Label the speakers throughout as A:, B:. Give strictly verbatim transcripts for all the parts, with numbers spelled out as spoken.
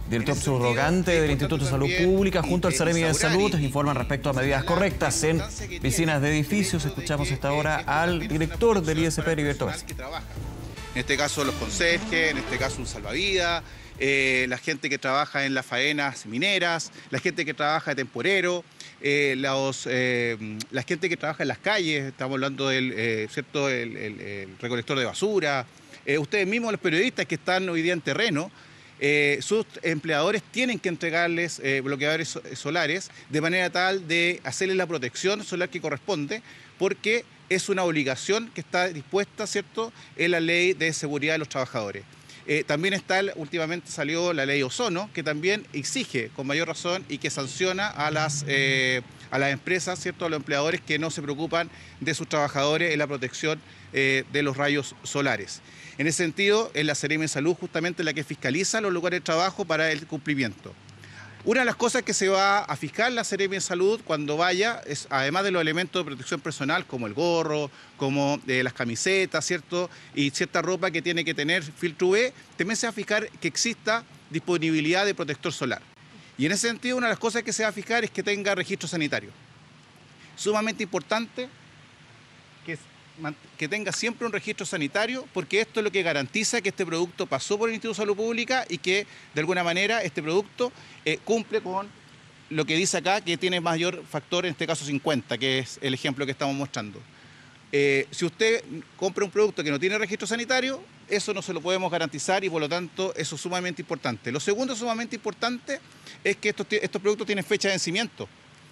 A: Director subrogante del Instituto de Salud Pública junto al Seremi de Salud informan respecto a medidas correctas en piscinas de edificios. Escuchamos esta hora al director del I S P, Heriberto García.
B: En este caso los conserjes, en este caso un salvavidas, eh, la gente que trabaja en las faenas mineras, la gente que trabaja de temporero, eh, los, eh, la gente que trabaja en las calles, estamos hablando del eh, ¿cierto? El, el, el recolector de basura, eh, ustedes mismos los periodistas que están hoy día en terreno, eh, sus empleadores tienen que entregarles eh, bloqueadores solares de manera tal de hacerles la protección solar que corresponde, porque es una obligación que está dispuesta, ¿cierto?, en la ley de seguridad de los trabajadores. Eh, también está, últimamente salió la ley Ozono, que también exige con mayor razón y que sanciona a las, eh, a las empresas, ¿cierto?, a los empleadores que no se preocupan de sus trabajadores en la protección eh, de los rayos solares. En ese sentido, es la Seremi de Salud justamente la que fiscaliza los lugares de trabajo para el cumplimiento. Una de las cosas que se va a fijar la Seremi de Salud cuando vaya es, además de los elementos de protección personal, como el gorro, como eh, las camisetas, ¿cierto?, y cierta ropa que tiene que tener filtro U V, también se va a fijar que exista disponibilidad de protector solar. Y en ese sentido, una de las cosas que se va a fijar es que tenga registro sanitario. Sumamente importante que que tenga siempre un registro sanitario, porque esto es lo que garantiza que este producto pasó por el Instituto de Salud Pública y que, de alguna manera, este producto eh, cumple con lo que dice acá, que tiene mayor factor, en este caso cincuenta, que es el ejemplo que estamos mostrando. Eh, si usted compra un producto que no tiene registro sanitario, eso no se lo podemos garantizar y, por lo tanto, eso es sumamente importante. Lo segundo sumamente importante es que estos, estos productos tienen fecha de vencimiento.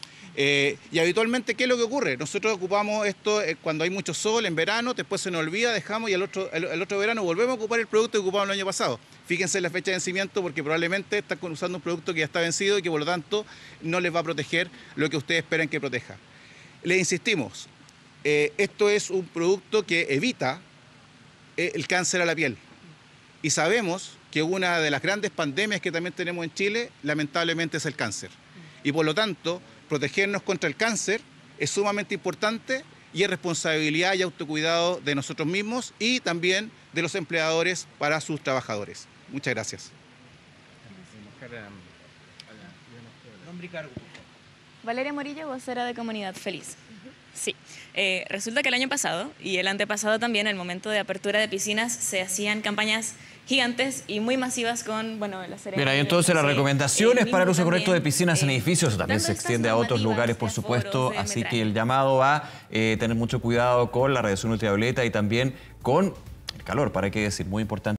B: Eh, y habitualmente, ¿qué es lo que ocurre? Nosotros ocupamos esto eh, cuando hay mucho sol, en verano, después se nos olvida, dejamos y el otro, el, el otro verano volvemos a ocupar el producto que ocupamos el año pasado. Fíjense en la fecha de vencimiento, porque probablemente están usando un producto que ya está vencido y que por lo tanto no les va a proteger lo que ustedes esperan que proteja. Les insistimos, eh, esto es un producto que evita eh, el cáncer a la piel. Y sabemos que una de las grandes pandemias que también tenemos en Chile, lamentablemente, es el cáncer. Y por lo tanto, protegernos contra el cáncer es sumamente importante y es responsabilidad y autocuidado de nosotros mismos y también de los empleadores para sus trabajadores. Muchas gracias.
C: Valeria Morillo, vocera de Comunidad Feliz. Sí, eh, resulta que el año pasado y el antepasado también, al momento de apertura de piscinas, se hacían campañas gigantes y muy masivas con, bueno, la Seremi.
A: Bien, ahí entonces las recomendaciones para el uso correcto de piscinas en edificios también se extiende a otros lugares, por supuesto, así que el llamado a eh, tener mucho cuidado con la radiación ultravioleta y también con el calor, para qué decir, muy importante.